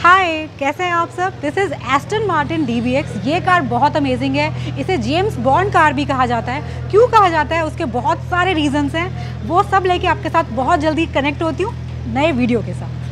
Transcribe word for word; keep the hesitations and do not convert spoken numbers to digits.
हाय, कैसे हैं आप सब। This is Aston Martin D B X. ये कार बहुत अमेजिंग है। इसे जेम्स बॉन्ड कार भी कहा जाता है। क्यों कहा जाता है, उसके बहुत सारे रीजंस हैं। वो सब लेके आपके साथ बहुत जल्दी कनेक्ट होती हूँ नए वीडियो के साथ।